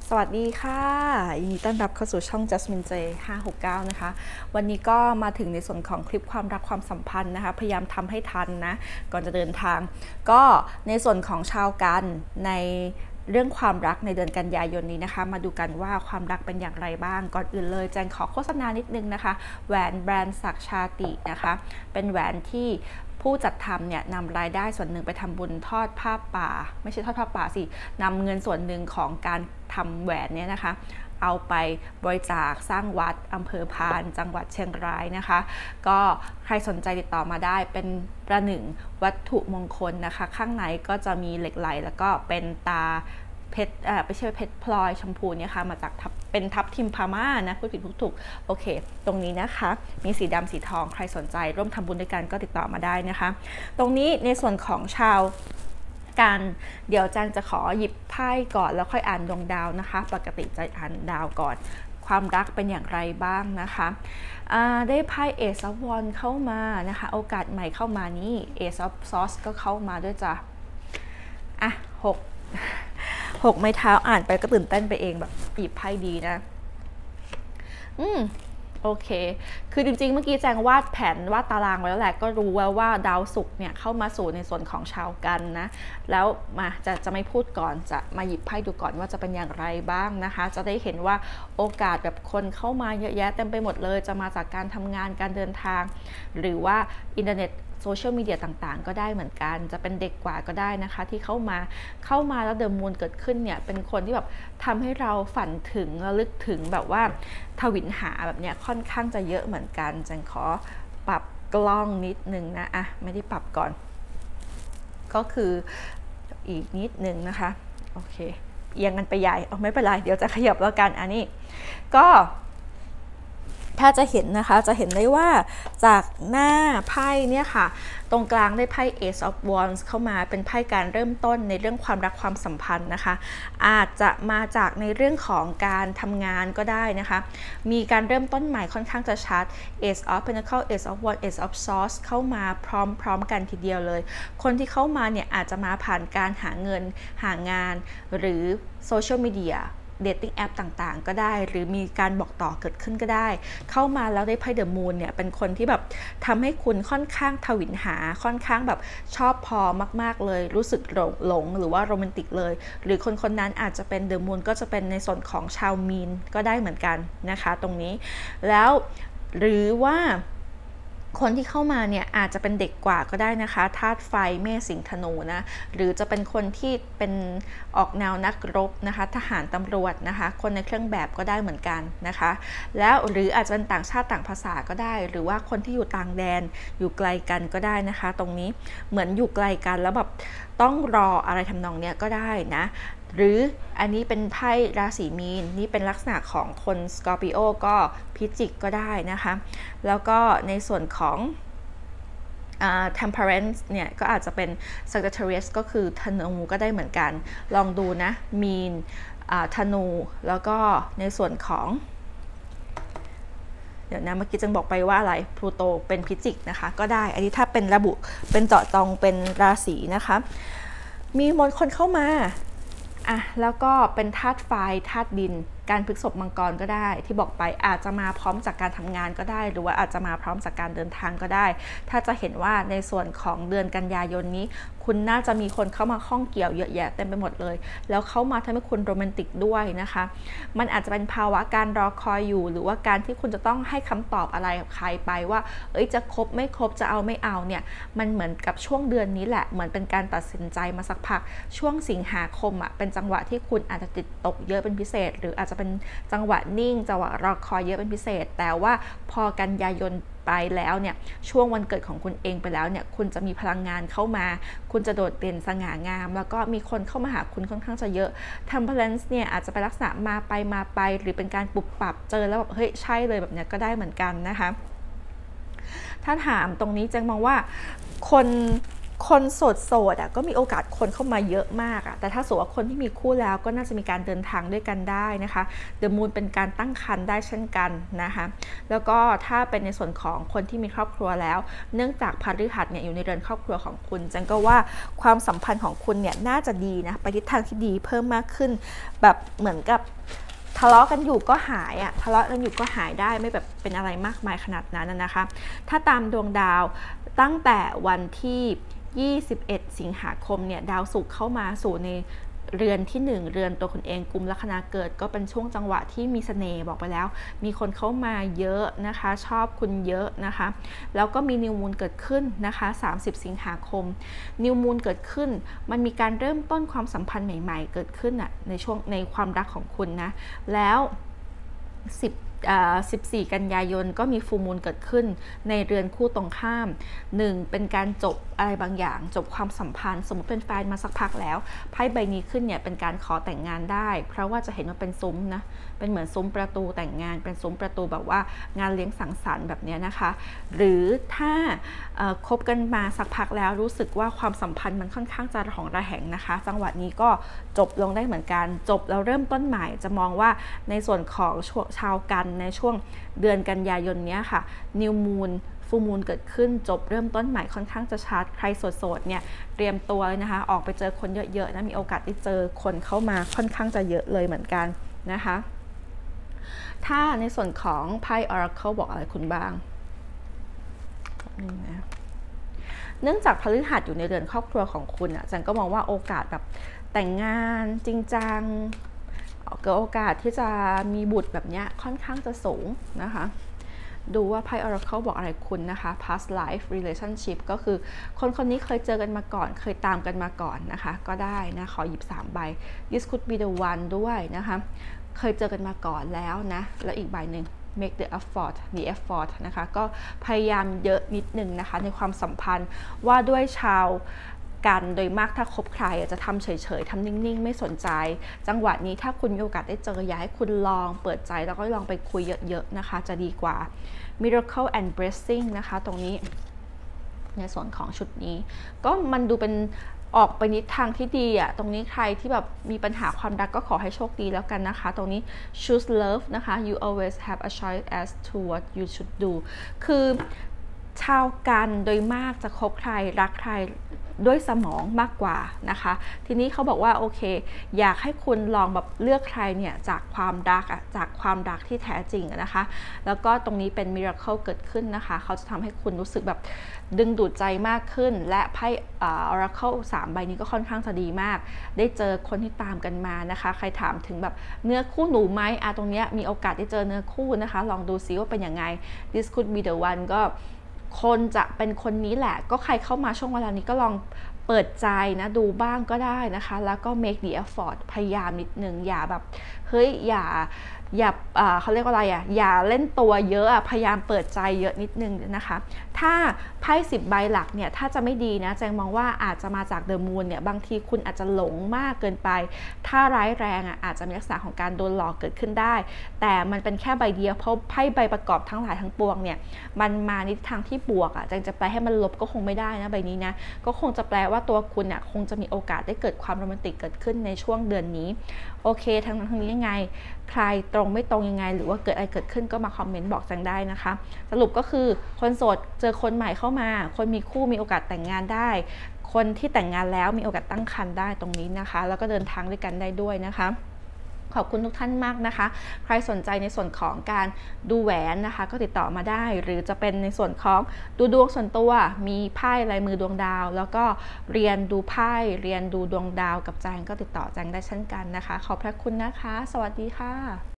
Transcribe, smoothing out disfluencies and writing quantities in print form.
สวัสดีค่ะยินดีต้อนรับเข้าสู่ช่อง Jasmine J 569นะคะวันนี้ก็มาถึงในส่วนของคลิปความรักความสัมพันธ์นะคะพยายามทำให้ทันนะก่อนจะเดินทางก็ในส่วนของชาวกันในเรื่องความรักในเดือนกันยายนนี้นะคะมาดูกันว่าความรักเป็นอย่างไรบ้างก่อนอื่นเลยแจงขอโฆษณานิดนึงนะคะแหวนแบรนด์ศักดิ์ชาตินะคะเป็นแหวนที่ผู้จัดทำเนี่ยนำรายได้ส่วนหนึ่งไปทำบุญทอดผ้าป่าไม่ใช่ทอดผ้าป่าสินำเงินส่วนหนึ่งของการทำแหวนเนี่ยนะคะเอาไปบริจาคสร้างวัดอำเภอพานจังหวัดเชียงรายนะคะก็ใครสนใจติดต่อมาได้เป็นประหนึ่งวัตถุมงคลนะคะข้างในก็จะมีเหล็กไหลแล้วก็เป็นตาเพชรไม่ใช่เพชรพลอยชมพูเนี่ยค่ะมาจากเป็นทับทิมพม่านะพูดผิดพูดถูกโอเคตรงนี้นะคะมีสีดำสีทองใครสนใจร่วมทำบุญด้วยกันก็ติดต่อมาได้นะคะตรงนี้ในส่วนของชาวกันเดี๋ยวจันจะขอหยิบไพ่ก่อนแล้วค่อยอ่านดวงดาวนะคะปกติจะอ่านดาวก่อนความรักเป็นอย่างไรบ้างนะคะได้ไพ่ Ace of Wands เข้ามานะคะโอกาสใหม่เข้ามานี้ Ace of Swords ก็เข้ามาด้วยจ้ะ6ไม้เท้าอ่านไปก็ตื่นเต้นไปเองแบบหยิบไพ่ดีนะโอเคคือจริงๆเมื่อกี้แจงวาดแผนวาดตารางไว้แล้วแหละก็รู้ว่าดาวศุกร์เนี่ยเข้ามาสู่ในส่วนของชาวกันนะแล้วมาจะไม่พูดก่อนจะมาหยิบไพ่ดูก่อนว่าจะเป็นอย่างไรบ้างนะคะจะได้เห็นว่าโอกาสแบบคนเข้ามาเยอะแยะเต็มไปหมดเลยจะมาจากการทำงานการเดินทางหรือว่าอินเทอร์เน็ตโซเชียลมีเดียต่างๆก็ได้เหมือนกันจะเป็นเด็กกว่าก็ได้นะคะที่เข้ามาแล้วเดอะมูนเกิดขึ้นเนี่ยเป็นคนที่แบบทำให้เราฝันถึงระลึกถึงแบบว่าทวินหาแบบเนี้ยค่อนข้างจะเยอะเหมือนกันจังขอปรับกล้องนิดนึงนะไม่ได้ปรับก่อนก็คืออีกนิดนึงนะคะโอเคเอียงกันไปใหญ่ไม่เป็นไรเดี๋ยวจะขยับแล้วกันอันนี้ก็ถ้าจะเห็นนะคะจะเห็นได้ว่าจากหน้าไพ่เนี่ยค่ะตรงกลางได้ไพ่ Ace of Wands เข้ามาเป็นไพ่การเริ่มต้นในเรื่องความรักความสัมพันธ์นะคะอาจจะมาจากในเรื่องของการทำงานก็ได้นะคะมีการเริ่มต้นใหม่ค่อนข้างจะชัด Ace of Pentacles Ace of Wands Ace of Swords เข้ามาพร้อมกันทีเดียวเลยคนที่เข้ามาเนี่ยอาจจะมาผ่านการหาเงินหางานหรือโซเชียลมีเดียเดทติ้งแอปต่างๆก็ได้หรือมีการบอกต่อเกิดขึ้นก็ได้เข้ามาแล้วได้ไพ่เดอะมูนเนี่ยเป็นคนที่แบบทำให้คุณค่อนข้างทวินหาค่อนข้างแบบชอบพอมากๆเลยรู้สึกหลงหรือว่าโรแมนติกเลยหรือคนนั้นอาจจะเป็นเดอะมูนก็จะเป็นในส่วนของชาวมีนก็ได้เหมือนกันนะคะตรงนี้แล้วหรือว่าคนที่เข้ามาเนี่ยอาจจะเป็นเด็กกว่าก็ได้นะคะธาตุไฟเมษสิงห์ธนูนะหรือจะเป็นคนที่เป็นออกแนวนักรบนะคะทหารตำรวจนะคะคนในเครื่องแบบก็ได้เหมือนกันนะคะแล้วหรืออาจจะเป็นต่างชาติต่างภาษาก็ได้หรือว่าคนที่อยู่ต่างแดนอยู่ไกลกันก็ได้นะคะตรงนี้เหมือนอยู่ไกลกันแล้วแบบต้องรออะไรทำนองเนี้ยก็ได้นะหรืออันนี้เป็นไพ่ราศีมีนนี่เป็นลักษณะของคนสกอร์ปิโอก็พิจิกก็ได้นะคะแล้วก็ในส่วนของtemperance เนี่ยก็อาจจะเป็น Sagittarius ก็คือธนูก็ได้เหมือนกันลองดูนะมีนธนูแล้วก็ในส่วนของเดี๋ยวนะเมื่อกี้จังบอกไปว่าอะไรพลูโตเป็นพิจิกนะคะก็ได้อันนี้ถ้าเป็นระบุเป็นเจาะจงเป็นราศีนะคะมีมนคนเข้ามาแล้วก็เป็นธาตุไฟธาตุดินการพฤกษภมังกรก็ได้ที่บอกไปอาจจะมาพร้อมจากการทำงานก็ได้หรือว่าอาจจะมาพร้อมจากการเดินทางก็ได้ถ้าจะเห็นว่าในส่วนของเดือนกันยายนนี้คุณน่าจะมีคนเข้ามาข้องเกี่ยวเยอะแยะเต็มไปหมดเลยแล้วเข้ามาทำให้คุณโรแมนติกด้วยนะคะมันอาจจะเป็นภาวะการรอคอยอยู่หรือว่าการที่คุณจะต้องให้คำตอบอะไรกับใครไปว่าจะคบไม่คบจะเอาไม่เอาเนี่ยมันเหมือนกับช่วงเดือนนี้แหละเหมือนเป็นการตัดสินใจมาสักพักช่วงสิงหาคมเป็นจังหวะที่คุณอาจจะติดตกเยอะเป็นพิเศษหรืออาจจะเป็นจังหวะนิ่งจังหวะรอคอยเยอะเป็นพิเศษแต่ว่าพอกันยายนไปแล้วเนี่ยช่วงวันเกิดของคุณเองไปแล้วเนี่ยคุณจะมีพลังงานเข้ามาคุณจะโดดเด่นสง่างามแล้วก็มีคนเข้ามาหาคุณค่อนข้างจะเยอะ Temperance เนี่ยอาจจะเป็นลักษณะมาไปหรือเป็นการปรับปรับเจอแล้วแบบเฮ้ยใช่เลยแบบเนี้ยก็ได้เหมือนกันนะคะถ้าถามตรงนี้แจงมองว่าคนคนโสดอ่ะก็มีโอกาสคนเข้ามาเยอะมากอ่ะแต่ถ้าสมมติว่าคนที่มีคู่แล้วก็น่าจะมีการเดินทางด้วยกันได้นะคะเดอะมูนเป็นการตั้งครรภ์ได้เช่นกันนะคะแล้วก็ถ้าเป็นในส่วนของคนที่มีครอบครัวแล้วเนื่องจากพฤหัสเนี่ยอยู่ในเรือนครอบครัวของคุณจังก็ว่าความสัมพันธ์ของคุณเนี่ยน่าจะดีนะไปทิศทางที่ดีเพิ่มมากขึ้นแบบเหมือนกับทะเลาะกันอยู่ก็หายทะเลาะกันอยู่ก็หายได้ไม่แบบเป็นอะไรมากมายขนาดนั้นนะคะถ้าตามดวงดาวตั้งแต่วันที่21 สิงหาคมเนี่ยดาวศุกร์เข้ามาสู่ในเรือนที่1เรือนตัวคุณเองกุมลัคนาเกิดก็เป็นช่วงจังหวะที่มีเสน่ห์บอกไปแล้วมีคนเข้ามาเยอะนะคะชอบคุณเยอะนะคะแล้วก็มีนิวมูนเกิดขึ้นนะคะ30 สิงหาคมนิวมูนเกิดขึ้นมันมีการเริ่มต้นความสัมพันธ์ใหม่ๆเกิดขึ้นในช่วงในความรักของคุณนะแล้ว14 กันยายนก็มีฟูลมูนเกิดขึ้นในเรือนคู่ตรงข้าม 1. เป็นการจบอะไรบางอย่างจบความสัมพันธ์สมมติเป็นแฟนมาสักพักแล้วไพ่ใบนี้ขึ้นเนี่ยเป็นการขอแต่งงานได้เพราะว่าจะเห็นว่าเป็นซุ้มนะเป็นเหมือนซุ้มประตูแต่งงานเป็นซุ้มประตูแบบว่างานเลี้ยงสังสรรค์แบบนี้นะคะหรือถ้าคบกันมาสักพักแล้วรู้สึกว่าความสัมพันธ์มันค่อนข้างจะระหองระแหงนะคะจังหวะนี้ก็จบลงได้เหมือนกันจบแล้วเริ่มต้นใหม่จะมองว่าในส่วนของชาวกันในช่วงเดือนกันยายนนี้ค่ะนิวมูนฟูลมูนเกิดขึ้นจบเริ่มต้นใหม่ค่อนข้างจะชัดใครโสดเนี่ยเตรียมตัวเลยนะคะออกไปเจอคนเยอะๆนะมีโอกาสได้เจอคนเข้ามาค่อนข้างจะเยอะเลยเหมือนกันนะคะถ้าในส่วนของไพ่ Oracle บอกอะไรคุณบ้างเนื่องจากพฤหัสอยู่ในเรือนครอบครัวของคุณจันก็มองว่าโอกาสแบบแต่งงานจริงจังเกิดโอกาสที่จะมีบุตรแบบนี้ค่อนข้างจะสูงนะคะดูว่าไพ่ Oracle บอกอะไรคุณนะคะ past life relationship ก็คือคนนี้เคยเจอกันมาก่อนเคยตามกันมาก่อนนะคะก็ได้นะขอหยิบ3 ใบ this could be the one ด้วยนะคะเคยเจอกันมาก่อนแล้วนะแล้วอีกใบหนึ่ง make the effort นะคะก็พยายามเยอะนิดนึงนะคะในความสัมพันธ์ว่าด้วยชาวกันโดยมากถ้าคบใครจะทำเฉยๆทำนิ่งๆไม่สนใจจังหวะนี้ถ้าคุณมีโอกาสได้เจออยากให้คุณลองเปิดใจแล้วก็ลองไปคุยเยอะๆนะคะจะดีกว่า miracle and blessing นะคะตรงนี้ในส่วนของชุดนี้ก็มันดูเป็นออกไปนิดทางที่ดีตรงนี้ใครที่แบบมีปัญหาความรักก็ขอให้โชคดีแล้วกันนะคะตรงนี้ choose love นะคะ you always have a choice as to what you should do คือชาวกันโดยมากจะคบใครรักใครด้วยสมองมากกว่านะคะทีนี้เขาบอกว่าโอเคอยากให้คุณลองแบบเลือกใครเนี่ยจากความรักที่แท้จริงนะคะแล้วก็ตรงนี้เป็น miracle เกิดขึ้นนะคะเขาจะทำให้คุณรู้สึกแบบดึงดูดใจมากขึ้นและไพ่Oracle 3 ใบนี้ก็ค่อนข้างจะดีมากได้เจอคนที่ตามกันมานะคะใครถามถึงแบบเนื้อคู่หนูไหมตรงนี้มีโอกาสได้เจอเนื้อคู่นะคะลองดูซิว่าเป็นยังไง this could be the one ก็คนจะเป็นคนนี้แหละก็ใครเข้ามาช่วงเวลานี้ก็ลองเปิดใจนะดูบ้างก็ได้นะคะแล้วก็ make the effort พยายามนิดนึงอย่าแบบเฮ้ยอย่าเขาเรียกว่าอะไรอย่าเล่นตัวเยอะพยายามเปิดใจเยอะนิดนึงนะคะถ้าไพ่10 ใบหลักเนี่ยถ้าจะไม่ดีนะแจงมองว่าอาจจะมาจากเดอะมูนเนี่ยบางทีคุณอาจจะหลงมากเกินไปถ้าร้ายแรงอาจจะมีลักษณะของการโดนหลอกเกิดขึ้นได้แต่มันเป็นแค่ใบเดียวเพราะไพ่ใบประกอบทั้งหลายทั้งปวงเนี่ยมันมาในทางที่บวกแจงจะแปลให้มันลบก็คงไม่ได้นะใบนี้นะก็คงจะแปลว่าตัวคุณคงจะมีโอกาสได้เกิดความโรแมนติกเกิดขึ้นในช่วงเดือนนี้โอเคทั้งนี้ยังไงใครตรงไม่ตรงยังไงหรือว่าเกิดอะไรเกิดขึ้นก็มาคอมเมนต์บอกแจงได้นะคะสรุปก็คือคนโสดเจอคนใหม่เข้ามาคนมีคู่มีโอกาสแต่งงานได้คนที่แต่งงานแล้วมีโอกาสตั้งครรภ์ได้ตรงนี้นะคะแล้วก็เดินทางด้วยกันได้ด้วยนะคะขอบคุณทุกท่านมากนะคะใครสนใจในส่วนของการดูแหวนนะคะก็ติดต่อมาได้หรือจะเป็นในส่วนของดูดวงส่วนตัวมีไพ่ลายมือดวงดาวแล้วก็เรียนดูไพ่เรียนดูดวงดาวกับแจงก็ติดต่อแจงได้เช่นกันนะคะขอบพระคุณนะคะสวัสดีค่ะ